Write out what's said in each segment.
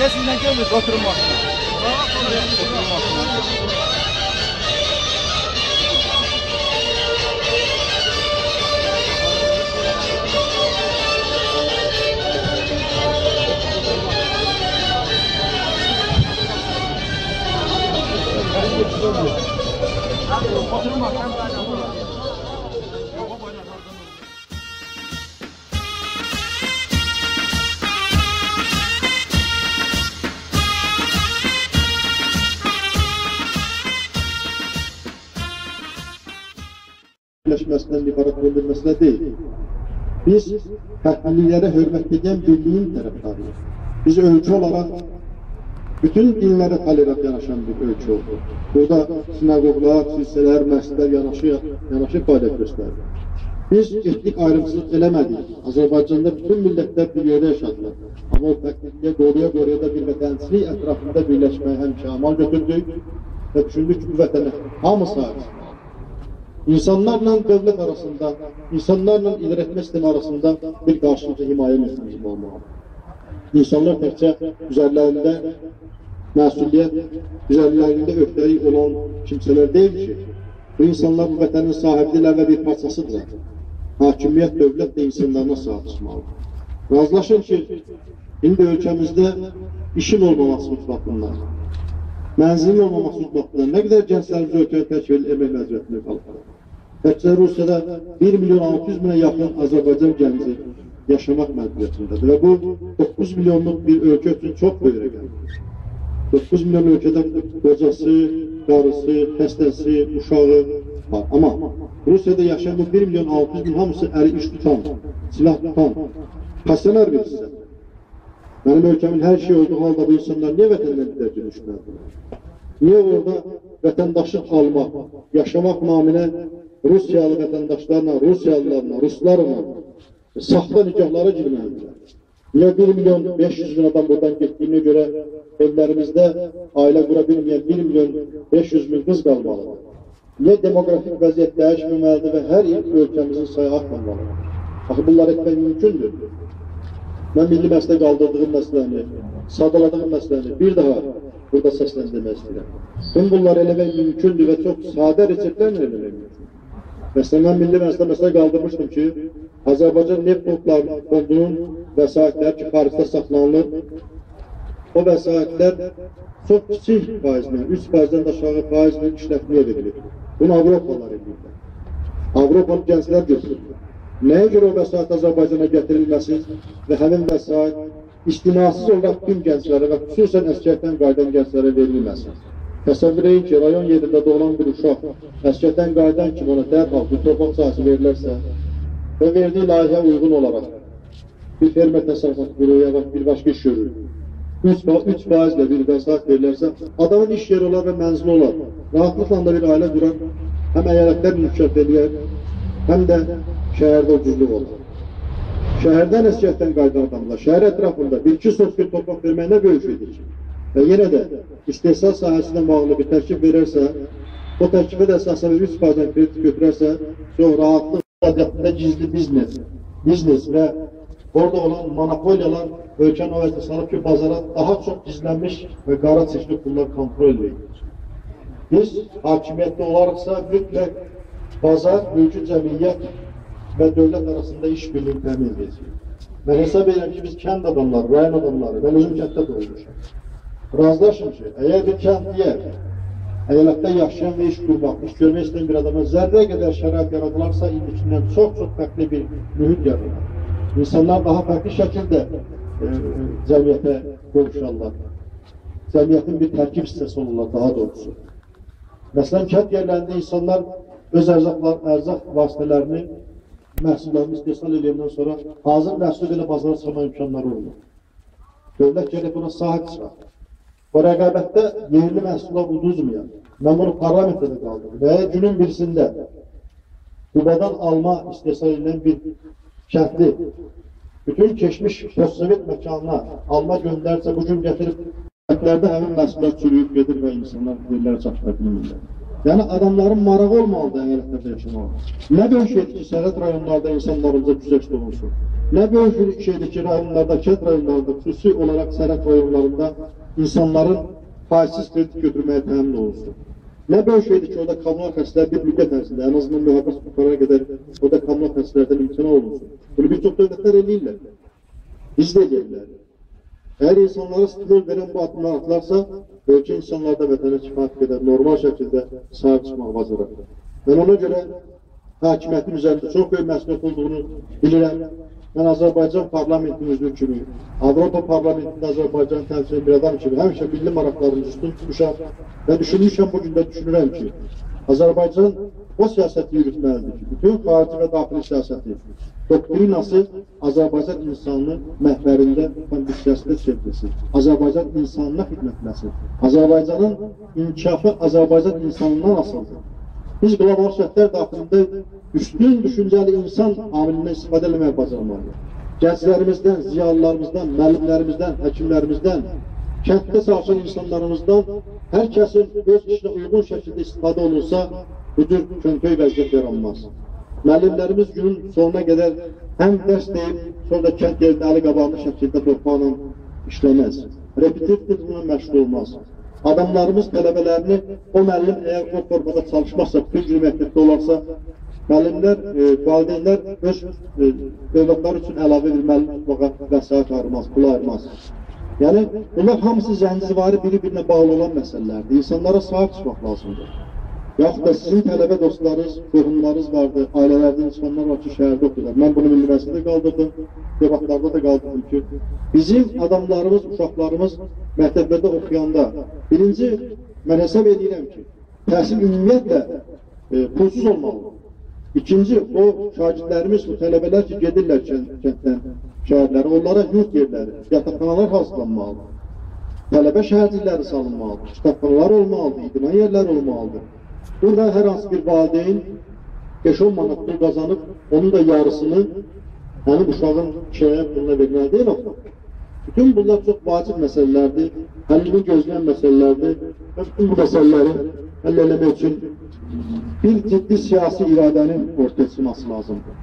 Sizinle gelmiyor, oturun başına. Oturun başına. Birləşməsindən ibarət bir məsələ deyil. Biz fərqliliklərə hörmət edən birliyin tərəfdarıyıq. Biz ölkə olaraq bütün dinlərə tolerant yanaşan bir ölkə oldu. Burada sinagoglar, silsələr, məscidlər yanaşı fəaliyyət göstərdi. Biz etnik ayrımçılıq eləmədik. Azərbaycanda bütün millətlər bir yerdə yaşadılar. Amma o fərqliliyə qoruya da bir vətənçilik ətrafında birləşməyə həmişə amal götürdük və düşündük ki, bu vətənə hamı sahibdir. İnsanlarla dövlət arasında, insanlarla idarəetmə sistemi arasında bir qarşılıqlı himayə mexanizmi olmalıdır. İnsanlar təkcə üzərlərində məsuliyyət, üzərlərində öhdəlik olan kimsələr deyil ki, bu insanlar bu vətənin sahibliləri və bir parçasıdırlar. Hakimiyyət, dövlət də insanlarına sahib çıxmalıdır. Razılaşın ki, indi ölkəmizdə işin olmaması mütləqinlər, mənzilin olmaması mütləqinlər, nə qədər gənclərimiz ölkəyə təkvil emək məcburiyyətində qalır. Təkcə Rusiyada 1.600.000-ə yaxın Azərbaycan gənci yaşamaq məcburiyyətindədir və bu 9 milyonluq bir ölkə üçün çox böyük rəqəmdir. 9 milyon ölkədə qocası, qarısı, xəstəsi, uşağı var. Amma Rusiyada yaşayan bu 1.600.000 hamısı əli iş tutan, silah tutan, pasyoner bir sizə. Mənim ölkəmin hər şey olduğu halda bu insanlar niyə vətəndən dərəcə düşmədilər? Niyə orada vətəndaşlıq almaq, yaşamaq naminə Rusiyalı vətəndaşlarla, Rusiyalılarla, Ruslarla saxta nikahlara girməlilər? Niyə 1.500.000 adam buradan getdiyinə görə evlərimizdə ailə qura bilməyən 1.500.000 qız qalmalıdır? Niyə demografik vəziyyət dəyişməməlidir və hər il ölkəmizin sayı artmamalıdır? Axı, bunlar etmək mümkündür. Mən milli məsələ qaldırdığım məsələni, sadaladığım məsələni bir daha burada səsləndirmək istəyirəm. Bunlar eləmək mümkündür və çox sadə reseptlərlə eləmək mümkündür. Məsələn, mən milli məsələ qaldırmışdım ki, Azərbaycan neft fondunun vəsaitləri ki, xaricdə saxlanılır, o vəsaitlər çox kiçik faizlə, 3%-dən aşağı faizlə işlətməyə verilir. Bunu Avropalar edirlər. Avropalı gənclər götürürlər. Nəyə görə o vəsait Azərbaycana gətirilməsin və həmin vəsait istinasız olaraq tüm gənclərə və xüsusən əskərdən qayıdan gənclərə verilməsin? Təsəvvür edin ki, rayon yerində doğulan bir uşaq əskərdən qayıdan kimi ona dərhal bir torpaq sahəsi verilərsə və verdiyi layihəyə uyğun olaraq bir fermer təsərrüfat quruya və bir başqa iş görür. 3%-lə bir vəsait verilərsə, adamın iş yeri olar və mənzili olar. Rahatlıqla da bir ailə durar, həm əyalətlər inkişaf edir, həm də şəhərdə ucuzluq olur. Şəhərdən əskərdən qayıdan adamlar, şəhər ətrafında 1-2 sotqül torpaq vermək nə böyük şeydir ki? Və yenə də istehsal sahəsində bağlı bir tərkib verərsə, o tərkibə də əsasən 3%-dən kredit götürərsə, çox rahatlıq vəziyyətində gizli biznes və orada olan monopoliyalar ölkəni o vəziyyətə salıb ki, bazara daha çox gizlənmiş və qara çeşli pullar kontrol edilir. Biz hakimiyyətdə olaraqsa mütləq bazar, mülki cəmiyyət və dövlət arasında iş birliyi təmin edəcəyik. Mən hesab edirəm ki, biz kənd adamları, rayon adamları, mən özüm kənddə doğulmuşam. Razılaşım ki, əgər bir kəndliyə, əyalətdə yaşayan və iş qurmaq, iş görmək istəyən bir adama zərrə qədər şərait yaradılarsa, indikindən çox fərqli bir mühit yaradılar. İnsanlar daha fərqli şəkildə cəmiyyətə qovuşarlar. Cəmiyyətin bir tərkib hissəsi olurlar, daha doğrusu. Məsələn, kənd yerlərində insanlar öz ərzaq vasitələrini, məhsullarını istehsal edəndən sonra hazır məhsul belə bazara çıxma imkanları olmur. Dövlət gəlib buna sahib çıxar. O rəqabətdə yerli məhsullar uduzmayan, mən bunu parlamentdə qaldırdım və günün birisində Qubadan alma istehsal edilen bir kəndli bütün keçmiş postsovet məkanına alma göndərsə, bugün gətirib kəndlərdə həmin məhsullar çürüyüb gedir və insanlar yerlərə çatdıra bilmirlər. Yəni adamların marağı olmalıdır əyalətlərdə yaşamalı. Nə böyük şeydir ki, sərhəd rayonlarda insanlarımıza güzəşt olunsun. Nə böyük şeydir ki, rayonlarda, kənd rayonlarda, xüsusi olaraq sərhəd rayonlarında insanların faizsiz kredit götürməyə təmin olunsun. Nə böyük şeydir ki, orada kommunal xəstələr bir müddət ərzində, ən azından mühafizə qurtarana qədər orada kommunal xəstələrdən imtina olunsun. Bunu bir çox dövlətlər eləyirlər. Biz də eləyirlər. Əgər insanlara stimul verən bu addımlar atılarsa, ölkə insanlarda vətənə kifayət qədər normal şəkildə sahib çıxmaq bacarır. Mən ona görə hakimiyyətin üzərində çox böyük məsuliyyət olduğunu bilirəm. Mən Azərbaycan parlamentinin üzvü kimi, Avropa parlamentində Azərbaycan təmsil edən bir adam kimi həmişə milli maraqlarımız üstün tutmuşam və düşünmüşəm, bugün də düşünürəm ki, Azərbaycan o siyasəti yürütməlidir ki, bütün xarici və daxili siyasəti, doktrinası Azərbaycan insanının məhvərində bir siyasətə çevrilsin. Azərbaycan insanına xidmətləsin. Azərbaycanın inkişafı Azərbaycan insanından asıldır. Biz qlobal şərtlər daxilində üstün düşüncəli insan amilindən istifadə eləmək bacarmalıyıq. Gənclərimizdən, ziyalılarımızdan, müəllimlərimizdən, həkimlərimizdən, kənddə çalışan insanlarımızdan hər kəsin öz işinə uyğun şəkildə istifadə olunsa, bu cür köntöy vəziyyət yaranmaz. Müəllimlərimiz günün sonuna qədər həm dərs deyib, sonra da kənd yerində əli qabağında şəkildə torpaqla işləməz. Repetitiv bununla məşğul olmaz. Adamlarımız tələbələrini, o müəllim əgər o formada çalışmazsa, bütün gün məktəbdə olarsa, müəllimlər, valideynlər öz övladlar üçün əlavə bir müəllim tutmağa vəsait ayırmaz, pul ayırmaz. Yəni, bunlar hamısı zəncivari biri-birinə bağlı olan məsələlərdir. İnsanlara sahib çıxmaq lazımdır. Yaxud da sizin tələbə dostlarınız, qohumlarınız vardır, ailələrdən insanlar var ki, şəhərdə oxuyurlar. Mən bunu Milli Məclisdə qaldırdım, debatlarda da qaldırdım ki, bizim adamlarımız, uşaqlarımız məktəblərdə oxuyanda, birinci, mən hesab edirəm ki, təhsil ümumiyyətlə pulsuz olmalıdır. İkinci, o şagirdlərimiz, o tələbələr ki, gedirlər kənddən, şəhərləri, onlara yurt yerləri, yataqxanalar hazırlanmalıdır. Tələbə şəhərcikləri salınmalıdır, kitabxanalar olmalıdır, idman yerləri olmalıdır. Burada hər hansı bir valideyn 5-10 manat pul qazanıb, onun da yarısını həmin uşağın kişiyə puluna verməli deyil o. Bütün bunlar çox vacib məsələlərdir, həllini gözləyən məsələlərdir və bütün bu məsələləri həll eləmək üçün bir ciddi siyasi iradənin ortaya çıxması lazımdır.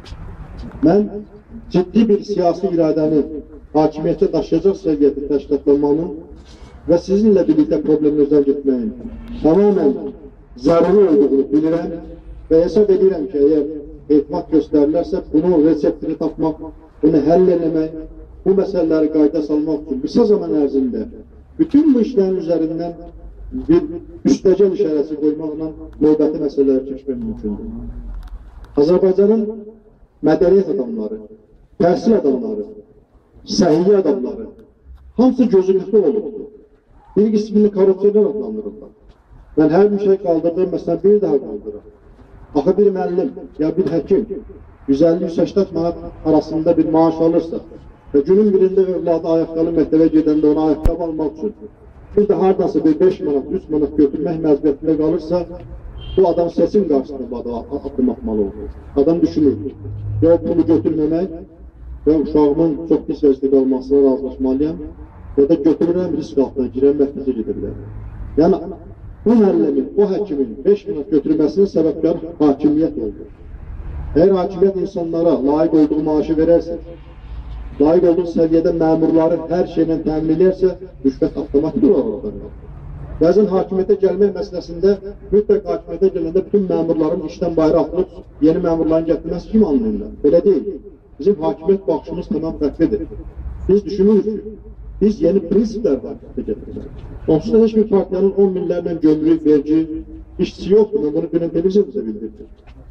Mən ciddi bir siyasi iradəni hakimiyyətə daşıyacaq səviyyədə təşkilatlanmanın və sizinlə birlikdə problemlərdən getməyin tamamən zəruri olduğunu bilirəm və hesab edirəm ki, əgər etimad göstərilərsə, bunun reseptini tapmaq, bunu həll eləmək, bu məsələləri qayda salmaq üçün qısa zaman ərzində bütün bu işlərin üzərindən bir üstəcəl işarəsi qoymaqla növbəti məsələləri keçmək mümkündür. Azərbaycanın mədəniyyət adamları, təhsil adamları, səhiyyə adamları hamısı gözümüzdə olubdur. Bir qismini korrupsiyadan adlandırırlar. Mən hər bir şey qaldırdığım, məsələn, bir daha qaldırırım. Axı bir müəllim, ya bir həkim 150-180 manat arasında bir maaş alırsa və günün birində övladı ayaqqabı məktəbə gedəndə ona ayaqqabı almaq üçün bir də hardasa bir 5 manat, 3 manat götürmək məcburiyyətində qalırsa, bu adam seçim qarşısında bu addım atmalı olur. Adam düşünür, ya o pulu götürməmək və uşağımın çox pis vəziyyətdə qalmasına razılaşmalıyam ya da götürürəm, risk altına girəm, məhbizə gedə bilərəm. Yəni, bu müəllimin, o həkimin 5 manat götürməsinin səbəbkarı hakimiyyət oldu. Əgər hakimiyyət insanlara layiq olduğu maaşı verərsə, layiq olduğu səviyyədə məmurları hər şeylə təmin edərsə, rüşvət avtomatik olaraq. Bəzən hakimiyyətə gəlmək məsələsində, mütləq hakimiyyətə gələndə bütün məmurların işdən bayra atılıb, yeni məmurların gətirməsi kim anlayırlar? Belə deyil. Bizim hakimiyyət baxışımız tamam fərqlidir. Biz düşünürük ki, biz yeni prinsiplər hakimiyyətə gətirmək. Onsuz da heç bir partiyanın 10 minlərlə gömrük, vergi, işçisi yoxdur. Mən bunu günün televizyonumuza bildirdim.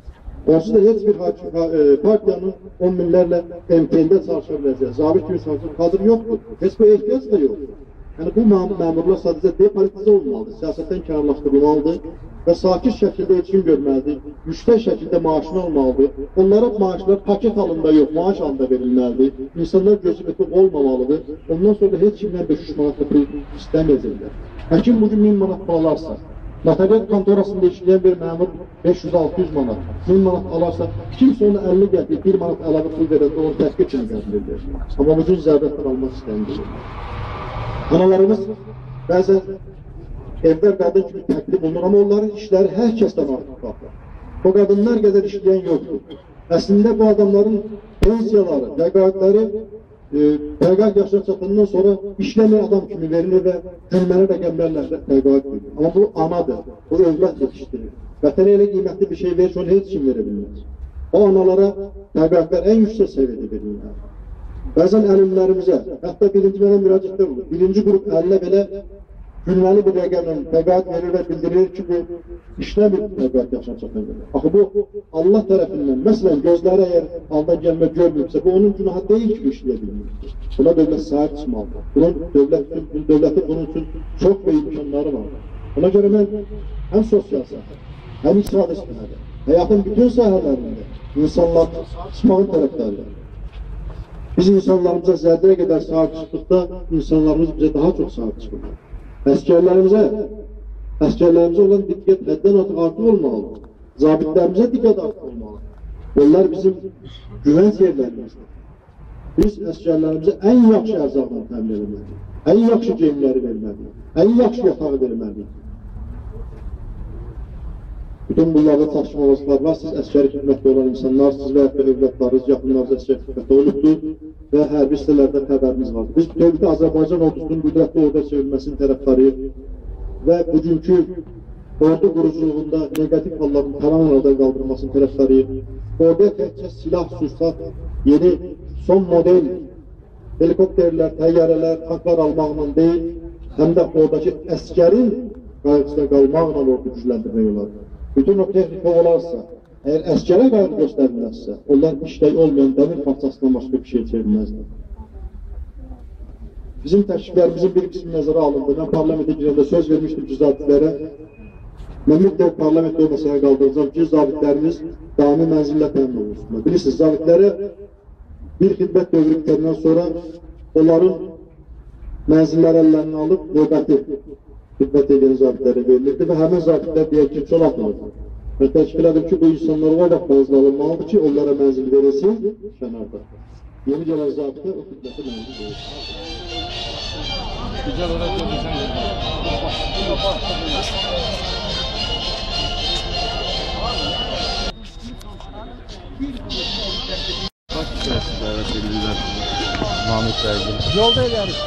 Onsuz da heç bir partiyanın 10 minlərlə MTN-də çalışa biləcək, zabit kimi çalışan kadr yoxdur. Heç bir ehtiyac da yoxdur. Yəni bu məmurlar sadəcə depolitize olmalıdır, siyasətdən kənarlaşdırılmalıdır və sakit şəkildə etkin görməlidir, yüksək şəkildə maaşını almalıdır. Onlara maaşlar paket halında yox, maaş halında verilməlidir. İnsanlar gözü betib olmamalıdır. Ondan sonra heç kimdən 500 manat pul istəməyəcəklər. Həkim bugün 1000 manat pul alarsa, notariat kontorasında işləyən bir məmur 500-600 manat, 1000 manat alarsa, kimsə onu 50 gətirib 1 manat əlavə pul verəndə onu təhqiq kimi qəbul. Amma bugün zərbələr almaq istəndirir. Analarımız bəzən evdə qadın kimi təklif olunur, amma onların işləri hər kəsdən artıq qalır. O qadınlar qədər işləyən yoxdur. Əslində bu adamların pensiyaları, təqaüdləri təqaüd yaşına çatandan sonra işləməyən adam kimi verilir və gülməli rəqəmlərlə təqaüd verilir. Amma bu anadır, bu övlad yetişdirir. Vətənə elə qiymətli bir şey verir, onu heç kim verə bilməz. O analara təqaüdlər ən yüksək səviyyədə verirlər. Bəzən əlimlərimizə, hətta birinci mənə müraciətdə olur. Birinci qrup əlinə belə gülməli bir rəqəmlə təqaüd verir və bildirir ki, bu işləmir təqaüd yaşına çatan verir. Axı bu Allah tərəfindən, məsələn, gözləri əgər aldan gəlmə görmürsə, bu onun günahı deyil ki, işləyə bilmir. Buna dövlət sahib çıxmalıdır. Dövlətin bunun üçün çox böyük imkanları vardır. Ona görə mən həm sosial sahə, həm iqtisadi sahədə, həyatın bütün sahələrində insanların sahib çıxmağın tərəfdarıdır. Biz insanlarımıza zərbəyə qədər sahib çıxdıqda, insanlarımız bizə daha çox sahib çıxır. Əskərlərimizə olan diqqət həddən artıq olmalıdır. Zabitlərimizə diqqət artıq olmalıdır. Onlar bizim güvənc yerlərimizdir. Biz əskərlərimizə ən yaxşı ərzaqdan təmin etməliyik, ən yaxşı geyimləri verməliyik, ən yaxşı yatağı verməliyik. Bütün bunlarda çatışmazlıqlar var. Siz əskəri xidmətdə olan insanlarsınız və övladlarınız, yaxınlarınız əskəri xidmətdə olubdur və hərbi hissələrdə xəbərimiz vardır. Biz bütövlükdə Azərbaycan ordusunun qüdrətli orduya çevrilməsinin tərəfdarıyıq və bugünkü ordu quruculuğunda negativ halların tamam aradan qaldırılmasının tərəfdarıyıq. Orduya təkcə silah, sursat, yeni son model helikopterlər, təyyarələr, tanklar almaqla deyil, həm də oradakı əskərin qayğısına qalmaqla ordu gücləndirmək olar. Bütün o texnika olarsa, əgər əskərə qayğı göstərilməzsə, onlar işləy olmayan dəmir parçasından başqa bir şey çevirməzdir. Bizim təkliflərimizin bir qismi nəzərə alındı. Mən parlamentə girəndə söz vermişdim ki, zabitlərə, mən mütləq parlamentdə o məsələ qaldıracağım ki, zabitlərimiz daimi mənzillə təmin olunsunlar. Bilirsiniz, zabitlərə bir xidmət dövrü bitəndən sonra onların mənzilləri əllərini alıb, növbəti xidmət edən zabitlərə verilirdi və həmin zabitlər deyək ki, çol atılırdı. Mən təşkil edim ki, bu insanlar o vaxt mənzil alınmalıdır ki, onlara mənzil verilsin kənarda. Yeni gələn zabitə o xidməti mənzil verir. Güzel olarak görürsen. Mahmut Bey'in. Yolda ilerisi.